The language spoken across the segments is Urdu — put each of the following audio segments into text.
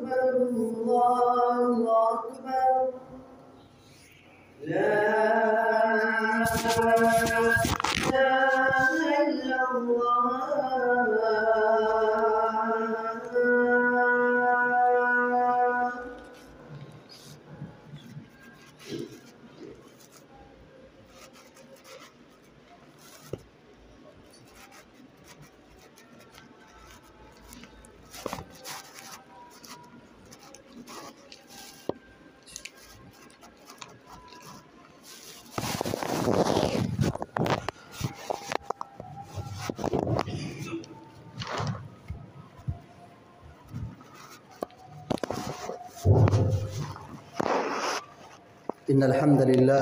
أكبر الله أكبر لا إله إلا الله. إن الحمد لله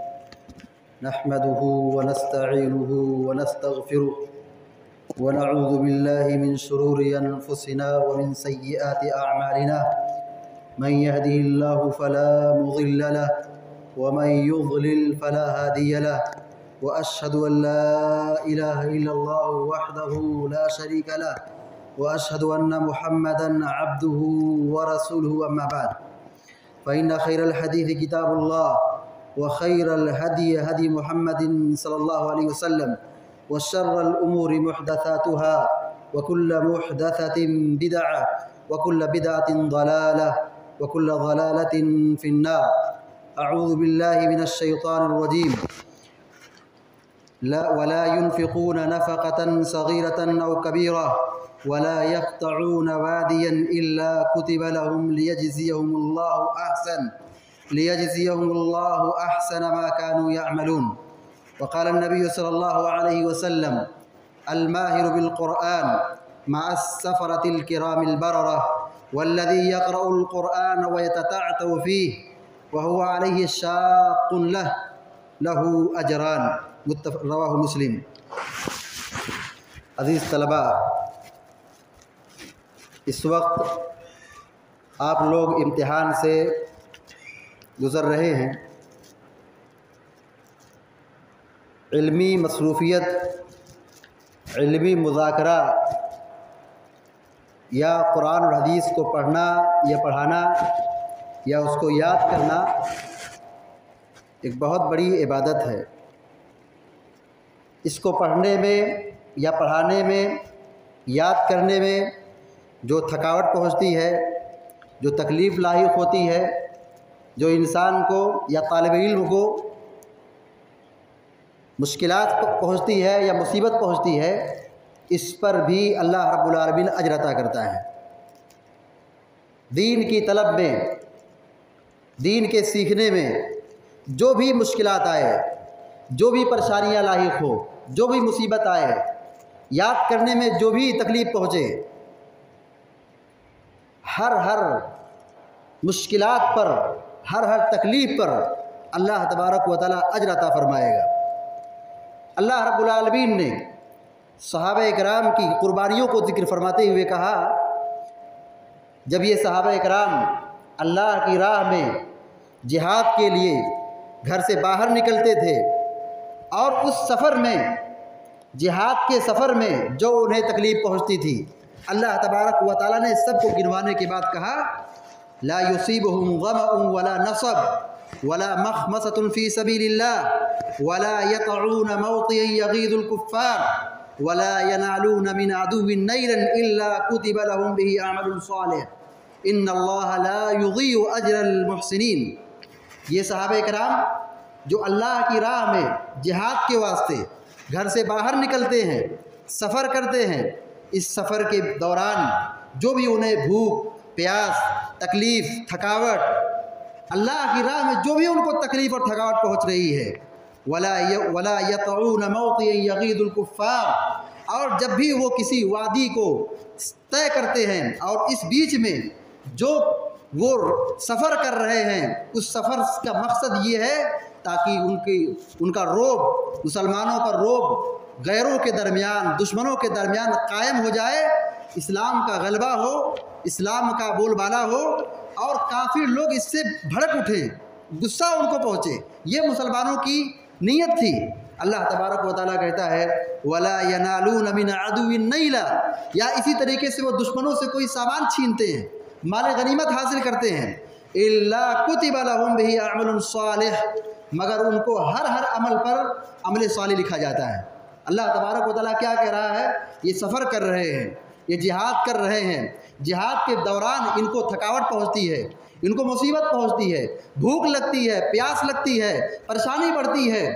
نحمده ونستعينه ونستغفره ونعوذ بالله من شرور أنفسنا ومن سيئات أعمالنا من يهده الله فلا مضل له ومن يضلل فلا هادي له وأشهد أن لا إله إلا الله وحده لا شريك له وأشهد أن محمدًا عبده ورسوله أما بعد فإن خير الحديث كتاب الله وخير الهدي هدي محمد صلى الله عليه وسلم وشر الأمور محدثاتها وكل محدثة بدعة وكل بدعة ضلالة وكل ضلالة في النار. أعوذ بالله من الشيطان الرجيم. ولا ينفقون نفقة صغيرة أو كبيرة ولا يقطعون واديا إلا كتب لهم ليجزيهم الله أحسن ما كانوا يعملون. وقال النبي صلى الله عليه وسلم الماهر بالقرآن مع السفرة الكرام البررة والذي يقرأ القرآن ويتتعتع فيه وهو عليه شاق له أجران. رواہ مسلم. عزیز طلباء، اس وقت آپ لوگ امتحان سے گزر رہے ہیں. علمی مصروفیت، علمی مذاکرہ یا قرآن اور حدیث کو پڑھنا یا پڑھانا یا اس کو یاد کرنا ایک بہت بڑی عبادت ہے. اس کو پڑھنے میں یا پڑھانے میں، یاد کرنے میں جو تھکاوٹ پہنچتی ہے، جو تکلیف لاحق ہوتی ہے، جو انسان کو یا طالب علم کو مشکلات پہنچتی ہے یا مصیبت پہنچتی ہے، اس پر بھی اللہ رب العالمین اجر عطا کرتا ہے. دین کی طلب میں، دین کے سیکھنے میں جو بھی مشکلات آئے، جو بھی پریشانیاں لاحق ہو، جو بھی مصیبت آئے، یاد کرنے میں جو بھی تکلیف پہنچے، ہر مشکلات پر، ہر تکلیف پر اللہ تبارک و تعالی اجر عطا فرمائے گا. اللہ رب العالمین نے صحابہ کرام کی قربانیوں کو ذکر فرماتے ہوئے کہا، جب یہ صحابہ کرام اللہ کی راہ میں جہاد کے لیے گھر سے باہر نکلتے تھے اور اس سفر میں، جہاد کے سفر میں جو انہیں تکلیف پہنچتی تھی، اللہ تبارک و تعالیٰ نے سب کو گنوانے کے بعد کہا لا يصيبهم ظمأ ولا نصب ولا مخمصة في سبيل الله ولا يطعون موطئا يغيظ الكفار ولا ينالون من عدو نيلا إلا كتب لهم به عمل صالح إن الله لا يضيع أجر المحسنين. یہ صحابہ کرام جو اللہ کی راہ میں جہاد کے واسطے گھر سے باہر نکلتے ہیں، سفر کرتے ہیں، اس سفر کے دوران جو بھی انہیں بھوک، پیاس، تکلیف، تھکاوٹ، اللہ کی راہ میں جو بھی ان کو تکلیف اور تھکاوٹ پہنچ رہی ہے، ولا يطعون موطئا يغيظ الكفار، اور جب بھی وہ کسی وادی کو طے کرتے ہیں اور اس بیچ میں جو وہ سفر کر رہے ہیں، اس سفر کا مقصد یہ ہے تاکہ ان کا رعب، مسلمانوں کا رعب غیروں کے درمیان، دشمنوں کے درمیان قائم ہو جائے، اسلام کا غلبہ ہو، اسلام کا بول بالا ہو اور کافر لوگ اس سے بھڑک اٹھیں، غصہ ان کو پہنچے. یہ مسلمانوں کی نیت تھی. اللہ تبارک و تعالیٰ کہتا ہے وَلَا يَنَالُونَ مِنْ عَدُوٍ نَيْلًا، یا اسی طریقے سے وہ دشمنوں سے کوئی سامان چھینتے ہیں، مال غنیمت حاصل کرتے ہیں الا کتب لهم به عمل صالح، مگر ان کو ہر عمل پر عمل صالح لکھا جاتا ہے۔ اللہ تبارک و تعالیٰ کیا کہہ رہا ہے؟ یہ سفر کر رہے ہیں، یہ جہاد کر رہے ہیں، جہاد کے دوران ان کو تھکاوٹ پہنچتی ہے، ان کو مصیبت پہنچتی ہے، بھوک لگتی ہے، پیاس لگتی ہے، پریشانی بڑھتی ہے،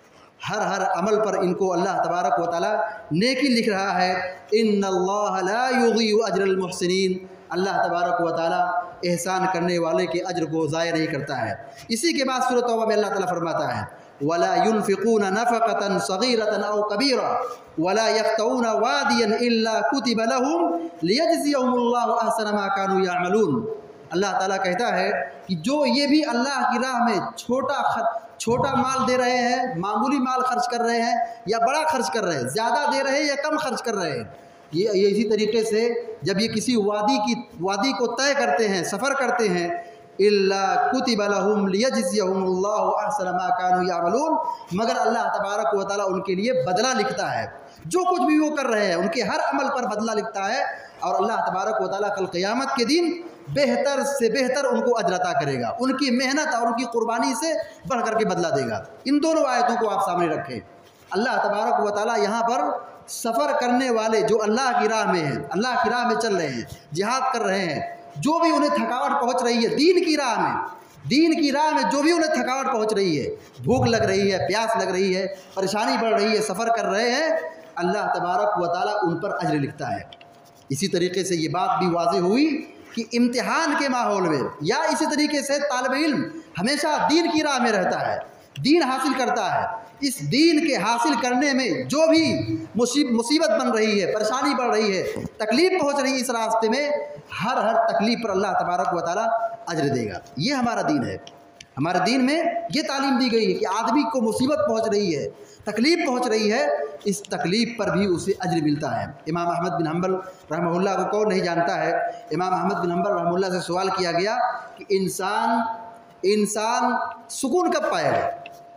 ہر عمل پر ان کو اللہ تبارک و تعالیٰ نیکی لکھ رہا ہے۔ ان اللہ لا یضیع اجر المحسنین، اللہ تبارک و تعالیٰ احسان کرنے والے کے اجر کو ضائع نہیں کرتا ہے۔ اسی کے بعد سورۃ توبہ میں اللہ تعالیٰ فرماتا ہے وَلَا يُنْفِقُونَ نَفَقَةً صَغِيرَةً أَوْ كَبِيرَةً وَلَا يَقْطَعُونَ وَادِيًا إِلَّا كُتِبَ لَهُمْ لِيَجْزِيَهُمُ اللَّهُ أَحْسَنَ مَا كَانُوا يَعْمَلُونَ۔ اللہ تعالیٰ کہتا ہے کہ جو یہ بھی اللہ کی راہ میں چھوٹا مال دے رہے ہیں، معمولی مال خرچ کر رہے ہیں یا بڑا خرچ کر رہے ہیں، زیادہ دے رہے ہیں یا کم خرچ کر رہے ہیں، یہ اسی طریقے سے جب یہ کسی وادی کو طے کرتے ہیں، سفر کرتے ہیں، الا کتب لهم لیجزیہم اللہ احسن ما كانوا یعملون، مگر اللہ تبارک و تعالیٰ ان کے لیے بدلہ لکھتا ہے، جو کچھ بھی وہ کر رہے ہیں ان کے ہر عمل پر بدلہ لکھتا ہے، اور اللہ تبارک و تعالیٰ کل قیامت کے دن بہتر سے بہتر ان کو اجر عطا کرے گا، ان کی محنت اور ان کی قربانی سے بڑھ کر کے بدلہ دے گا۔ ان دونوں آیتوں کو آپ سامنے رکھیں۔ اللہ تبارک و تعالیٰ یہاں پر سفر کرنے والے جو اللہ کی راہ میں ہیں، اللہ کی راہ میں چل رہے ہیں، جہاد کر رہے ہیں، جو بھی انہیں تھکاوٹ پہنچ رہی ہے دین کی راہ میں جو بھی انہیں تھکاوٹ پہنچ رہی ہے، بھوک لگ رہی ہے، پیاس لگ رہی ہے، پریشانی بڑھ رہی ہے، سفر کر رہے ہیں، اللہ تبارک و تعالیٰ ان پر اجر لکھتا ہے۔ اسی طریقے سے یہ بات بھی واضح ہوئی کہ امتحان کے ماحول میں یا اسی طریقے سے طالب علم ہمیشہ دین کی راہ میں رہتا ہے، دین حاصل کرتا ہے، اس دین کے حاصل کرنے میں جو بھی مصیبت بن رہی ہے، پریشانی بڑھ رہی ہے، تکلیف پہنچ رہی ہے اس راستے میں، ہر تکلیف پر اللہ تبارک و تعالیٰ اجر دے گا۔ یہ ہمارا دین ہے۔ ہمارے دین میں یہ تعلیم دی گئی ہے کہ آدمی کو مصیبت پہنچ رہی ہے، تکلیف پہنچ رہی ہے، اس تکلیف پر بھی اسے اجر ملتا ہے۔ امام احمد بن حنبل رحمہ اللہ کو کون نہیں جانتا ہے؟ امام احمد بن حنبل رحمہ اللہ سے سوال کیا گیا کہ انسان سکون کب پائے گا؟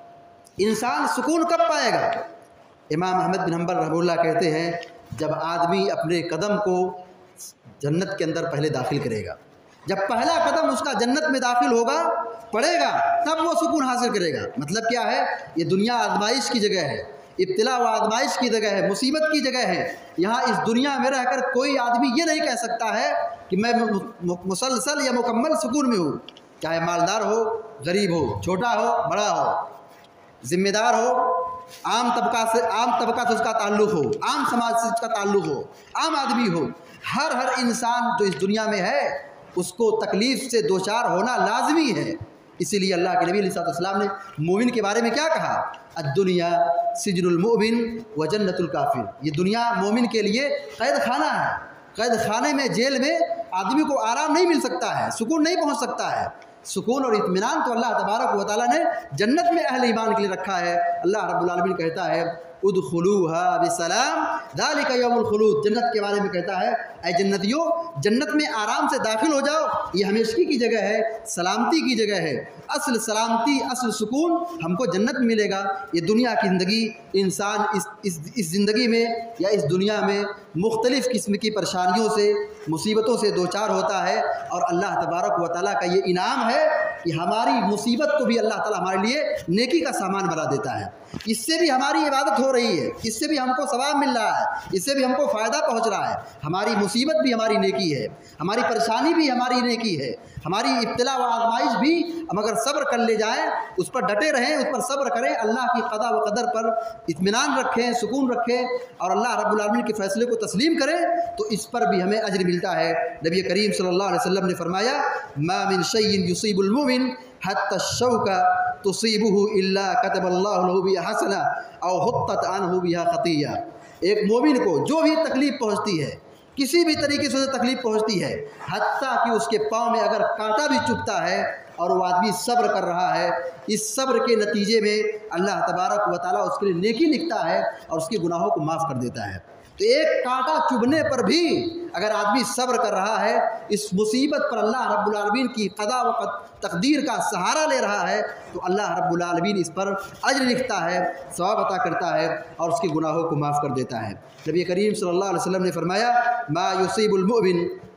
انسان سکون کب پائے گا؟ امام احمد بن حنبل رحمہ اللہ کہتے ہیں جب آدمی اپنے قدم کو جنت کے اندر پہلے داخل کرے گا، جب پہلا قدم اس کا جنت میں داخل ہوگا، پڑے گا، تب وہ سکون حاصل کرے گا۔ مطلب کیا ہے؟ یہ دنیا آزمائش کی جگہ ہے، ابتلا و آزمائش کی جگہ ہے، مصیبت کی جگہ ہے۔ یہاں اس دنیا میں رہ کر کوئی آدمی یہ نہیں کہہ سکتا ہے کہ میں مسلسل یا مکمل سکون میں ہوں، چاہے مالدار ہو، غریب ہو، چھوٹا ہو، بڑا ہو، ذمہ دار ہو، عام طبقہ سے اس کا تعلق ہو، عام سماج سے اس کا تعلق ہو، عام آدمی ہو، ہر انسان جو اس دنیا میں ہے اس کو تکلیف سے دوچار ہونا لازمی ہے۔ اسی لیے اللہ کے نبی علیہ السلام نے مومن کے بارے میں کیا کہا؟ الدنیا سجن المؤمن و جنت الکافر، یہ دنیا مومن کے لیے قید خانہ ہے، قید خانے میں، جیل میں آدمی کو آرام نہیں مل سکتا ہے، سکون نہیں پہنچ سکتا ہے۔ سکون اور اطمینان تو اللہ تبارک و تعالیٰ نے جنت میں اہل ایمان کے لیے رکھا ہے۔ اللہ رب العالمین کہتا ہے ادخلوها بسلام ذالک یوم الخلود، جنت کے بارے میں کہتا ہے اے جنتیوں جنت میں آرام سے داخل ہو جاؤ، یہ ہمیشگی کی جگہ ہے، سلامتی کی جگہ ہے، اصل سلامتی، اصل سکون ہم کو جنت میں ملے گا۔ یہ دنیا کی زندگی، انسان اس زندگی میں یا اس دنیا میں مختلف قسم کی پریشانیوں سے، مصیبتوں سے دوچار ہوتا ہے، اور اللہ تبارک و تعالیٰ کا یہ انعام ہے کہ ہماری مصیبت کو بھی اللہ تعالیٰ ہمارے لیے نیکی کا سامان بنا دیتا ہے۔ اس سے بھی ہماری عبادت ہو رہی ہے، اس سے بھی ہم کو ثواب مل رہا ہے، اس سے بھی ہم کو فائدہ پہنچ رہا ہے۔ ہماری مصیبت بھی ہماری نیکی ہے، ہماری پریشانی بھی ہماری نیکی ہے، ہماری ابتلا و آزمائش بھی ہم اگر صبر کر لے جائیں، اس پر ڈٹے رہیں، اس پر صبر کریں، اللہ کی قضا و قدر پر اطمینان رکھیں، سکون رکھیں، اور اللہ رب العالمین کے فیصلے کو تسلیم کریں، تو اس پر بھی ہمیں اجر ملتا ہے۔ نبی کریم صلی اللہ علیہ وسلم نے فرمایا ما من شیء یصیب المؤمن حتی الشوکہ تصیبہ الا کتب اللہ له بها حسنہ او حطت عنہ بها خطیہ۔ ایک مومن کو جو بھی تکلیف پہنچتی ہے، کسی بھی طریقے سے تکلیف پہنچتی ہے، حتیٰ کہ اس کے پاؤں میں اگر کانٹا بھی چبھتا ہے اور وہ آدمی صبر کر رہا ہے، اس صبر کے نتیجے میں اللہ تبارک و تعالیٰ اس کے لیے نیکی لکھتا ہے اور اس کے گناہوں کو معاف کر دیتا ہے۔ تو ایک کانٹا چبھنے پر بھی اگر آدمی صبر کر رہا ہے، اس مصیبت پر اللہ رب العالمین کی قضا و تقدیر کا سہارا لے رہا ہے، تو اللہ رب العالمین اس پر اجر لکھتا ہے، ثواب عطا کرتا ہے اور اس کے گناہوں کو معاف کر دیتا ہے۔ نبی کریم صلی اللہ علیہ وسلم نے فرمایا ما یصیب المؤمن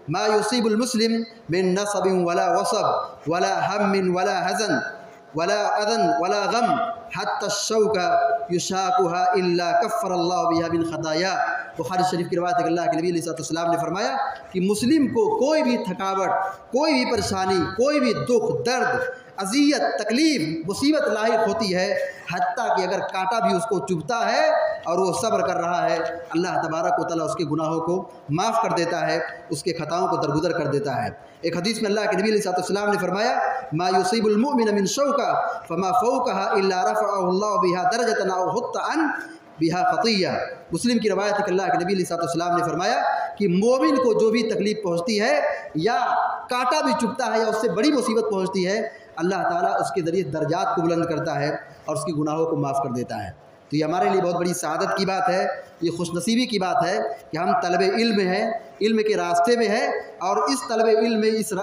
ما युसीबुल मुस्लिम मिन नसबिन वला वसब वला हम्मिन वला हज़न वला अदन वला गम हत्ता शौका युशाकुहा इल्ला कफ़्फ़रल्लाहु बिहा मिन खताया। बुखारी शरीफ की रिवायत है कि अल्लाह के नबी अलैहि सल्लम ने फरमाया कि मुस्लिम को कोई भी थकावट, कोई भी परेशानी, कोई भी दुख, दर्द, अजियत, तकलीफ़, मुसीबत लाहिक होती है, हत्ता कि अगर कांटा भी उसको चुभता है और वो सब्र कर रहा है, अल्लाह तबारक व तआला उसके गुनाहों को माफ़ कर देता है, उसके ख़ताओं को दरगुदर कर देता है। एक हदीस में अल्लाह के नबी अलैहि सल्लम ने फरमाया मा युसीबुल मुमिन मिन शौका फमा फौकहा इल्ला रफ़अहु अल्लाहु बिहा दरजतन औ हुत्ता अन बिहा ख़तिया। मुस्लिम की रवायत है कि अल्लाह के नबी अलैहि सल्लम ने फरमाया कि मोमिन को जो भी तकलीफ़ पहुँचती है या कांटा भी चुभता है या उससे बड़ी मुसीबत पहुँचती है, अल्लाह ताला उसके ज़रिए दर्जात को बुलंद करता है और उसकी गुनाहों को माफ़ कर देता है। तो ये हमारे लिए बहुत बड़ी सआदत की बात है, ये खुशनसीबी की बात है कि हम तलबे इल्म हैं, इल्म के रास्ते में हैं और इस तलबे इल्म में इस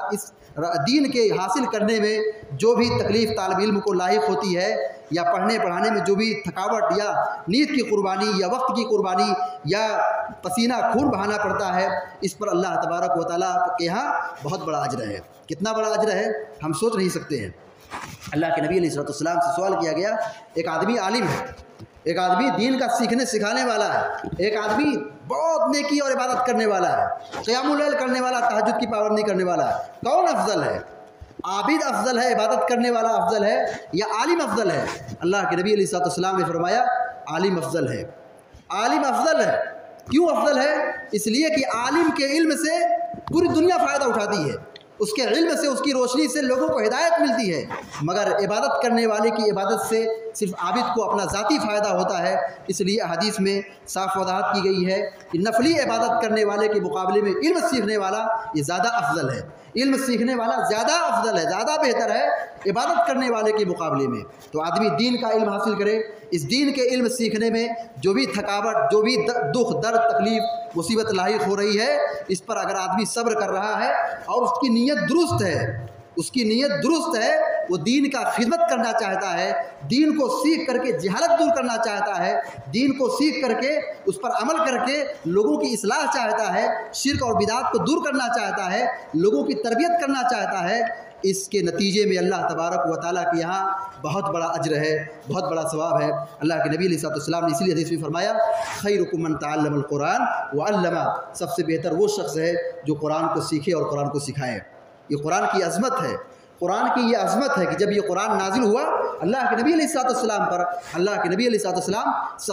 दीन के हासिल करने में जो भी तकलीफ़ तालिब इल्म को लाहिक होती है या पढ़ने पढ़ाने में जो भी थकावट या नींद की कुर्बानी या वक्त की कुर्बानी या पसीना खून बहाना पड़ता है, इस पर अल्लाह तबारक व तआला के यहाँ बहुत बड़ा अजर है। कितना बड़ा अजर है हम सोच नहीं सकते हैं। अल्लाह के नबी अलैहि सल्लम से सवाल किया गया, एक आदमी आलिम है, एक आदमी दीन का सीखने सिखाने वाला है, एक आदमी बहुत नेकी और इबादत करने वाला है, क़ियामुल लैल करने वाला, तहज्जुद की पाबंदी करने वाला है, कौन अफजल है? आबिद अफजल है, इबादत करने वाला अफजल है या आलिम अफजल है? अल्लाह के नबी अलैहि सल्लम ने फरमाया आलिम अफजल है। आलिम अफजल है। क्यों अफजल है? इसलिए कि आलिम के इल्म से पूरी दुनिया फ़ायदा उठाती है, उसके इल्म से, उसकी रोशनी से लोगों को हिदायत मिलती है, मगर इबादत करने वाले की इबादत से सिर्फ आबिद को अपना ज़ाती फ़ायदा होता है। इसलिए हदीस में साफ वजाहत की गई है कि नफली इबादत करने वाले के मुकाबले में इल्म सीखने वाला ये ज़्यादा अफजल है। इल्म सीखने वाला ज़्यादा अफजल है, ज़्यादा बेहतर है इबादत करने वाले के मुकाबले में। तो आदमी दीन का इल्म हासिल करे, इस दीन के इल्म सीखने में जो भी थकावट, जो भी दुख, दर्द, तकलीफ़, मुसीबत लाहिक हो रही है, इस पर अगर आदमी सब्र कर रहा है और उसकी नीयत दुरुस्त है, उसकी नीयत दुरुस्त है, वो दीन का खिदमत करना चाहता है, दीन को सीख करके जहालत दूर करना चाहता है, दीन को सीख करके उस पर अमल करके लोगों की इस्लाह चाहता है, शिर्क और बिदात को दूर करना चाहता है, लोगों की तरबियत करना चाहता है, इसके नतीजे में अल्लाह तबारक व तआला के यहाँ बहुत बड़ा अज्र है, बहुत बड़ा सवाब है। अल्लाह के नबी अलैहि सल्लम ने इसीलिए हदीस में फरमाया खैरुकुम मन तअल्लमल कुरान व अल्लमा, सबसे बेहतर वो शख्स है जो कुरान को सीखे और कुरान को सिखाए। ये कुरान की अज़मत है, कुरान की ये अज़मत है कि जब ये कुरान नाजिल हुआ अल्लाह के नबी अलैहिस्सलाम पर, अल्लाह के नबी अलैहिस्सलाम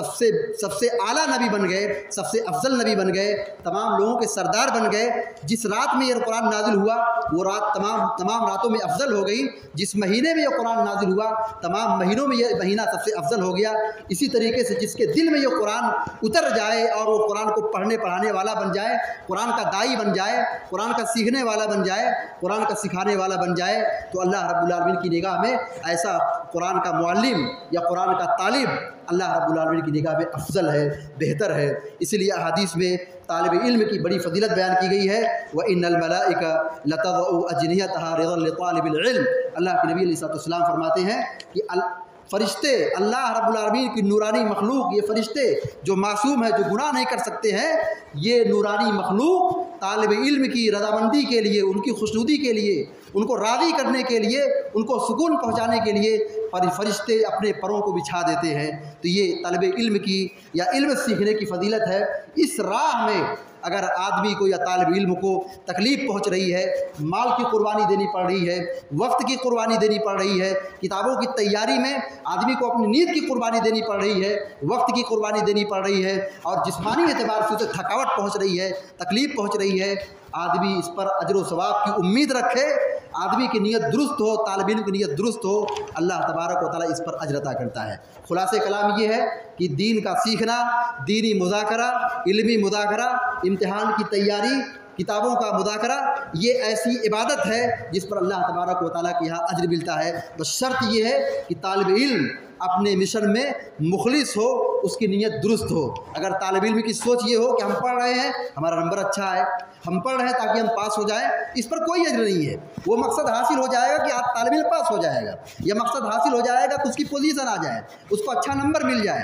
सबसे आला नबी बन गए, सबसे अफजल नबी बन गए, तमाम लोगों के सरदार बन गए। जिस रात में ये कुरान नाजिल हुआ वो रात तमाम रातों में अफजल हो गई। जिस महीने में ये कुरान नाजिल हुआ तमाम महीनों में ये महीना सबसे अफजल हो गया। इसी तरीके से जिसके दिल में ये कुरान उतर जाए और वो कुरान को पढ़ने पढ़ाने वाला बन जाए, कुरान का दाई बन जाए, कुरान का सीखने वाला बन जाए, कुरान का सिखाने वाला बन जाए, तो अल्लाह रब्बुल आलमीन की निगाह में ऐसा कुरान का मुअल्लिम या कुरान का तालिब अल्लाह रब्बुल आलमीन की निगाह में अफजल है, बेहतर है। इसलिए अहादीस में तालिब इल्म की बड़ी फजीलत बयान की गई है। व इन्नल मलाइका लतज़उ अजनिहतहा रिज़न लितालिबिल इल्म, अल्लाह के नबी अलैहिस्सलाम फरमाते हैं कि फ़रिश्ते, अल्लाह रब्बुल आलमीन की नूरानी मखलूक, ये फ़रिश्ते जो मासूम है, जो गुनाह नहीं कर सकते हैं, ये नूरानी मखलूक तालिब इल्म की रज़ामंदी के लिए, उनकी खुशनुदी के लिए, उनको राज़ी करने के लिए, उनको सुकून पहुँचाने के लिए फ़रिश्ते अपने परों को बिछा देते हैं। तो ये तलब इल्म की या इल्म सीखने की फजीलत है। इस राह में अगर आदमी को या तालिब इल्म को तकलीफ़ पहुँच रही है, माल की कुर्बानी देनी पड़ रही है, वक्त की कुर्बानी देनी पड़ रही है, किताबों की तैयारी में आदमी को अपनी नींद की कुर्बानी देनी पड़ रही है, वक्त की कुर्बानी देनी पड़ रही है और जिस्मानी एतबार से उसे थकावट पहुँच रही है, तकलीफ़ पहुँच रही है, आदमी इस पर अजर व सवाब की उम्मीद रखे, आदमी की नीयत दुरुस्त हो, तालिब इल्म की नीयत दुरुस्त हो, अल्लाह तबारक व तआला इस पर अजर अता करता है। खुलासे कलाम ये है कि दीन का सीखना, दीनी मुज़ाकरा, इल्मी मुज़ाकरा, इम्तिहान की तैयारी, किताबों का मुज़ाकरा, ये ऐसी इबादत है जिस पर अल्लाह तबारक व तआला के यहाँ अजर मिलता है। बस शर्त ये है कि तालिब इल्म अपने मिशन में मुखलिस हो, उसकी नीयत दुरुस्त हो। अगर तालिब इल्म की सोच ये हो कि हम पढ़ रहे हैं, हमारा नंबर अच्छा है, हम पढ़ रहे हैं ताकि हम पास हो जाएं, इस पर कोई अजर नहीं है। वो मकसद हासिल हो जाएगा कि आप तालिब इल्म पास हो जाएगा, या मकसद हासिल हो जाएगा कि उसकी पोजीशन आ जाए, उसको अच्छा नंबर मिल जाए,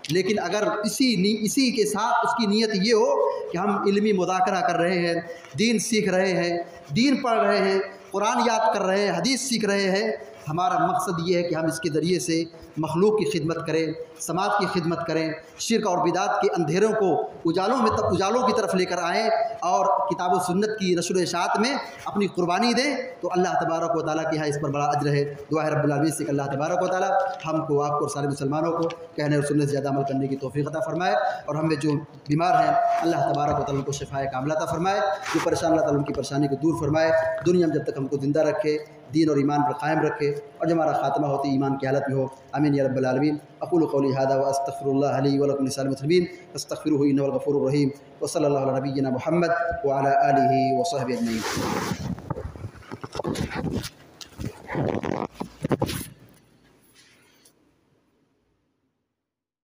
لیکن اگر اسی کے ساتھ اس کی نیت یہ ہو کہ ہم علمی مذاکرہ کر رہے ہیں، دین سیکھ رہے ہیں، دین پڑھ رہے ہیں، قرآن یاد کر رہے ہیں، حدیث سیکھ رہے ہیں، ہمارا مقصد یہ ہے کہ ہم اس کے ذریعے سے مخلوق کی خدمت کریں، سماج کی خدمت کریں، شرک اور بدعت کے اندھیروں کو اجالوں کی طرف لے کر آئیں اور کتاب و سنت کی نشر و اشاعت میں اپنی قربانی دیں، تو اللہ تبارک و تعالیٰ کی اس پر بڑا اجر ہے۔ دعا ہے رب العالمین سے کہ اللہ تبارک و تعالیٰ ہم کو، آپ کو اور سارے مسلمانوں کو کہنے اور سننے سے زیادہ عمل کرنے کی توفیق عطا فرمائے، اور ہم میں جو بیمار ہیں اللہ تبارک و تعالیٰ ان کو شفائے کاملہ عطا فرمائے، جو پریشان اللہ تعالیٰ ان کی پریشانی کو دور فرمائے، دنیا میں جب تک ہم کو زندہ رکھے، دین اور ایمان پر قائم رکھے، اور جب ہمارا خاتمہ ہوتی ایمان کی حالت میں ہو، آمین یا رب العالمین۔ اقول قولی ھذا واستغفر اللہ لی ولکم لسائر المسلمین فاستغفروہ انہ الغفور الرحیم، وصلی اللہ علی نبینا محمد وعلی آلہ وصحبہ اجمعین۔